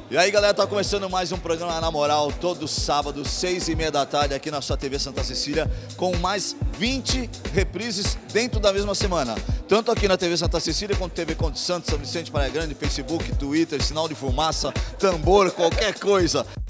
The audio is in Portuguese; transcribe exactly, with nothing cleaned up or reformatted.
E aí, galera, tá começando mais um programa Na Moral, todo sábado, seis e meia da tarde, aqui na sua T V Santa Cecília, com mais vinte reprises dentro da mesma semana. Tanto aqui na T V Santa Cecília, quanto T V Conde Santos, São Vicente, Praia Grande, Facebook, Twitter, sinal de fumaça, tambor, qualquer coisa.